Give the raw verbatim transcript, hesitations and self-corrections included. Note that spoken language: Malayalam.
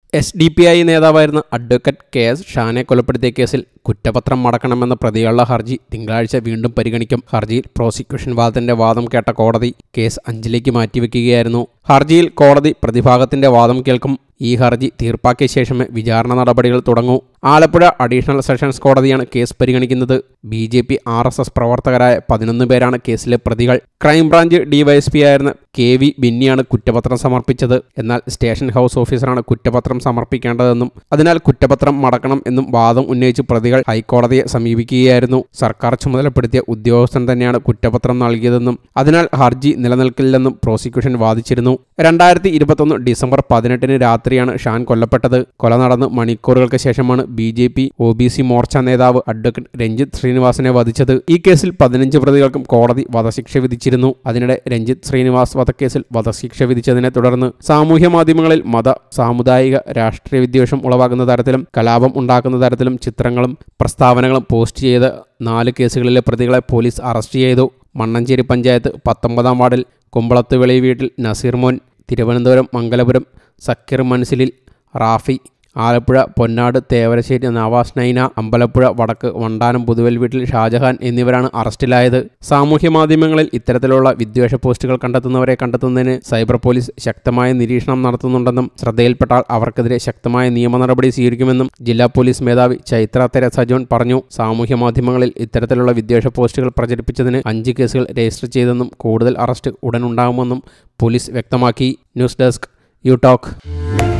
എസ് ഡി പി ഐ നേതാവായിരുന്ന അഡ്വക്കേറ്റ് കെ എസ് ഷാനെ കൊലപ്പെടുത്തിയ കേസിൽ കുറ്റപത്രം മടക്കണമെന്ന പ്രതികളുടെ ഹർജി തിങ്കളാഴ്ച വീണ്ടും പരിഗണിക്കും. ഹർജിയിൽ പ്രോസിക്യൂഷൻ വാദത്തിന്റെ വാദം കേട്ട കോടതി കേസ് അഞ്ചിലേക്ക് മാറ്റിവെക്കുകയായിരുന്നു. ഹർജിയിൽ കോടതി പ്രതിഭാഗത്തിന്റെ വാദം കേൾക്കും. ഈ ഹർജി തീർപ്പാക്കിയ ശേഷമേ വിചാരണ നടപടികൾ തുടങ്ങൂ. ആലപ്പുഴ അഡീഷണൽ സെഷൻസ് കോടതിയാണ് കേസ് പരിഗണിക്കുന്നത്. B J P R S S പ്രവർത്തകരായ പതിനൊന്ന് പേരാണ് കേസിലെ പ്രതികൾ. ക്രൈംബ്രാഞ്ച് ഡിവൈഎസ്പി ആയിരുന്ന കെ വി ബിന്നിയാണ് കുറ്റപത്രം സമർപ്പിച്ചത്. എന്നാൽ സ്റ്റേഷൻ ഹൗസ് ഓഫീസറാണ് കുറ്റപത്രം സമർപ്പിക്കേണ്ടതെന്നും അതിനാൽ കുറ്റപത്രം മടക്കണം എന്നും വാദം ഉന്നയിച്ച് പ്രതികൾ ഹൈക്കോടതിയെ സമീപിക്കുകയായിരുന്നു. സർക്കാർ ചുമതലപ്പെടുത്തിയ ഉദ്യോഗസ്ഥൻ തന്നെയാണ് കുറ്റപത്രം നൽകിയതെന്നും അതിനാൽ ഹർജി നിലനിൽക്കില്ലെന്നും പ്രോസിക്യൂഷൻ വാദിച്ചിരുന്നു. രണ്ടായിരത്തി ഇരുപത്തൊന്ന് ഡിസംബർ പതിനെട്ടിന് രാത്രിയാണ് ഷാൻ കൊല്ലപ്പെട്ടത്. കൊല നടന്ന് മണിക്കൂറുകൾക്ക് ശേഷമാണ് B J P O B C Morcha നേതാവ് അഡ്വക്കേറ്റ് രഞ്ജിത്ത് ശ്രീനിവാസനെ വധിച്ചത്. ഈ കേസിൽ പതിനഞ്ച് പ്രതികൾക്കും കോടതി വധശിക്ഷ വിധിച്ചിരുന്നു. അതിനിടെ രഞ്ജിത്ത് ശ്രീനിവാസ് വധക്കേസിൽ വധശിക്ഷ വിധിച്ചതിനെ തുടർന്ന് സാമൂഹ്യ മാധ്യമങ്ങളിൽ മത സാമുദായിക രാഷ്ട്രീയ വിദ്വേഷം ഉളവാക്കുന്ന തരത്തിലും കലാപം ഉണ്ടാക്കുന്ന തരത്തിലും ചിത്രങ്ങളും പ്രസ്താവനകളും പോസ്റ്റ് ചെയ്ത നാല് കേസുകളിലെ പ്രതികളെ പോലീസ് അറസ്റ്റ് ചെയ്തു. മണ്ണഞ്ചേരി പഞ്ചായത്ത് പത്തൊമ്പതാം വാർഡിൽ കുമ്പളത്തുവെളി വീട്ടിൽ നസീർ മോൻ, തിരുവനന്തപുരം മംഗലപുരം സക്കീർ മൻസിലിൽ റാഫി, ആലപ്പുഴ പൊന്നാട് തേവരശ്ശേരി നവാസ് നൈന, അമ്പലപ്പുഴ വടക്ക് വണ്ടാനം പുതുവൽ വീട്ടിൽ ഷാജഹാൻ എന്നിവരാണ് അറസ്റ്റിലായത്. സാമൂഹ്യ മാധ്യമങ്ങളിൽ ഇത്തരത്തിലുള്ള വിദ്വേഷ പോസ്റ്റുകൾ കണ്ടെത്തുന്നവരെ കണ്ടെത്തുന്നതിന് സൈബർ പോലീസ് ശക്തമായ നിരീക്ഷണം നടത്തുന്നുണ്ടെന്നും ശ്രദ്ധയിൽപ്പെട്ടാൽ അവർക്കെതിരെ ശക്തമായ നിയമ നടപടി സ്വീകരിക്കുമെന്നും ജില്ലാ പോലീസ് മേധാവി ചൈത്ര തെരേസ ജോൺ പറഞ്ഞു. സാമൂഹ്യ മാധ്യമങ്ങളിൽ ഇത്തരത്തിലുള്ള വിദ്വേഷ പോസ്റ്റുകൾ പ്രചരിപ്പിച്ചതിന് അഞ്ച് കേസുകൾ രജിസ്റ്റർ ചെയ്തെന്നും കൂടുതൽ അറസ്റ്റ് ഉടൻ ഉണ്ടാകുമെന്നും പോലീസ് വ്യക്തമാക്കി. News desk you talk.